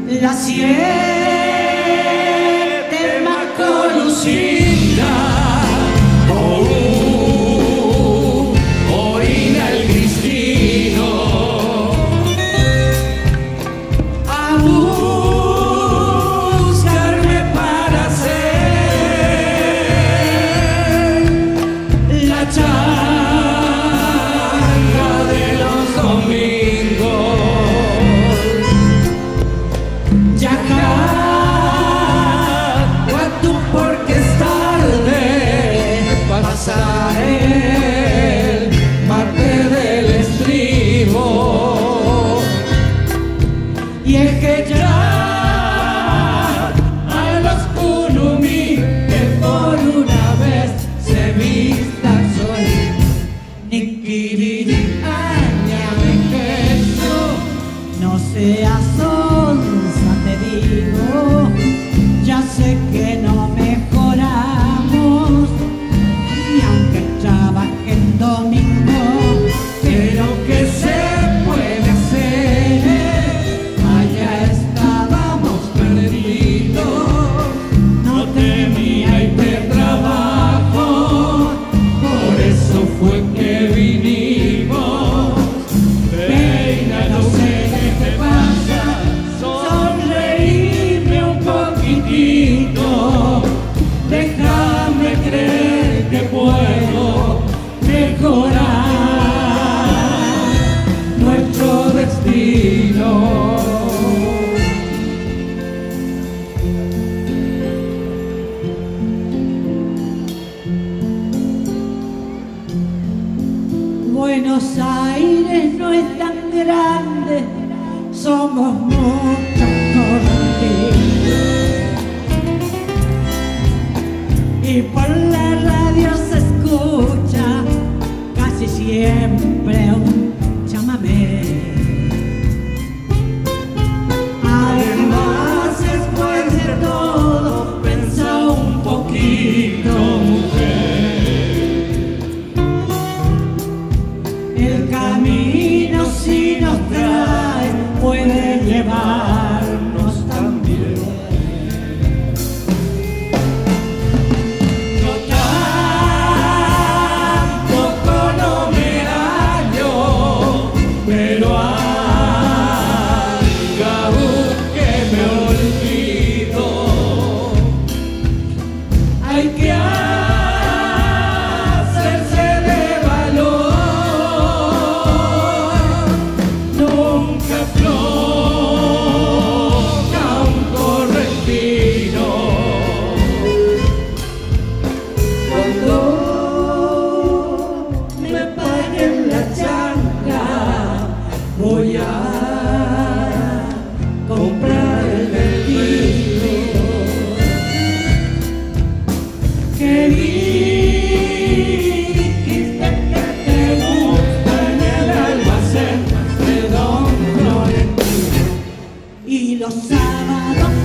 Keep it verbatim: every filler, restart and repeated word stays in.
las siete más conocidas. Oh, Orina el Cristino, a buscarme para hacer la charla de los domingos. Ya acá, tú porque es tarde, pasar el martes del estribo. Y es que ya a los Kunumi que por una vez se vistan sol, ni kiriri, añame queso, no seas onza, te digo. Ya sé que no mejoramos, ni aunque trabaje en domingo, pero que se puede hacer. Allá estábamos perdidos, no tenía hipertrabajo, por eso fue que vinimos. Reina, no sé qué te pasa, sonreíme un poquitito, déjame creer que puedo mejorar nuestro destino. Buenos Aires no es tan grande, somos muchos correntinos. Y por la radio se escucha casi siempre un chamamé. Además, después de todo, pensa un poquito, mujer. El camino si nos trae puede llevarnos también. Pero haga que me olvido, hay que hacerse de valor, nunca afloja un correntino. Cuando me paguen la changa, voy a comprar el vestido que dijiste que te gusta en el almacén de Don Florentino. Y los sábados